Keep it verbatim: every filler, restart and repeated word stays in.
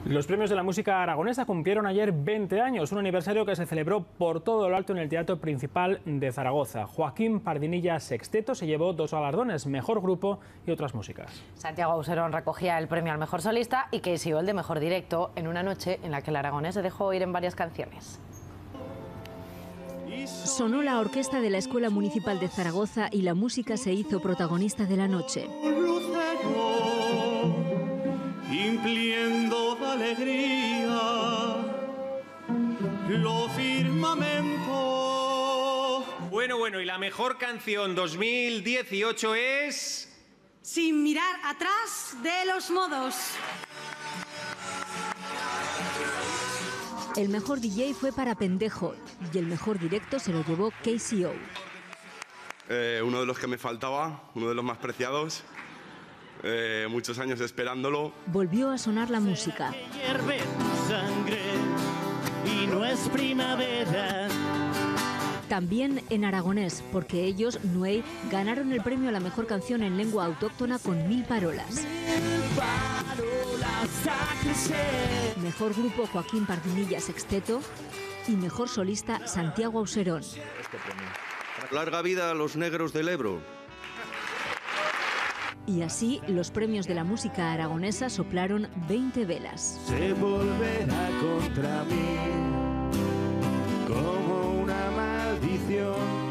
Los premios de la música aragonesa cumplieron ayer veinte años, un aniversario que se celebró por todo lo alto en el Teatro Principal de Zaragoza. Joaquín Pardinilla Sexteto se llevó dos galardones, Mejor Grupo y otras músicas. Santiago Auserón recogía el premio al Mejor Solista y Casey O el de Mejor Directo, en una noche en la que el aragonés se dejó oír en varias canciones. Sonó la orquesta de la Escuela Municipal de Zaragoza y la música se hizo protagonista de la noche. Impliendo de alegría lo firmamento. Bueno, bueno, y la mejor canción dos mil dieciocho es... Sin mirar atrás de los modos. El mejor D J fue para Pendejo y el mejor directo se lo llevó Casey O. Eh, uno de los que me faltaba, uno de los más preciados. Eh, muchos años esperándolo. Volvió a sonar la música. Hierve tu sangre y no es primavera. También en aragonés, porque ellos, Nuey, ganaron el premio a la mejor canción en lengua autóctona con Mil Parolas. Mejor grupo Joaquín Pardinilla Sexteto y mejor solista Santiago Auserón. Larga vida a los negros del Ebro. Y así los premios de la música aragonesa soplaron veinte velas. Se volverá contra mí como una maldición.